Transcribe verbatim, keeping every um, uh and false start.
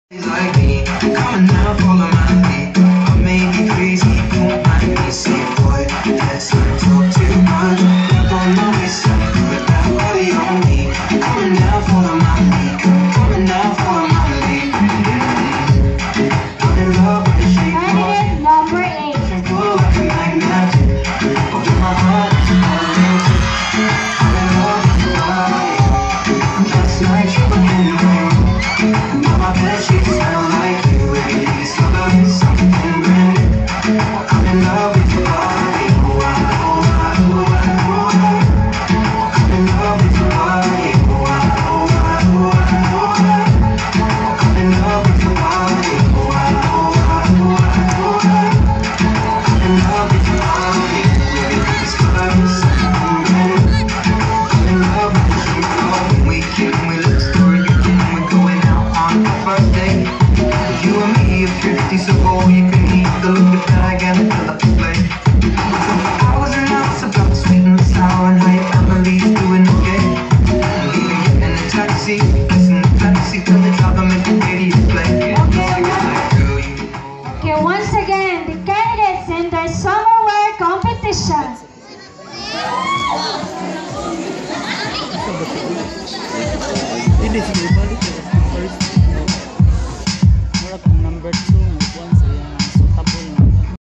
Like me, coming now, follow my lead. I may be crazy, don't mind me. Say, boy, let's not talk too much. Up on my waist, I'm good, that body on me. Coming now, follow my lead. Coming now, follow my lead. I'm in love with the shape of Candidate number eight. Pull up and like magic. Open my heart, it's romantic. I'm in love with the body. Last night you were in the room. Now my bed sheets smell like you. Every day's covered in something brand new. I'm in love with your body. Oh, I, oh, I, oh, I, oh, I. I'm in love with your body. Oh, I, oh, I, oh, I, oh, I. I'm in love with your body. Oh, I, oh, I, oh, I, oh, I. I'm in love with your body. Every day's covered in something brand new. I'm in love with the shape of you. We kid and we look story. You can we're going out on the first day. You and me are fifty, so go you can eat the look bag and fill up the plate. Hours and hours about sweet and sour and how your family's doing okay. Leaving you in a taxi, listen to taxi till the driver make the radio play. Okay, okay, once again, the candidates in their summer wear competition. Ini sih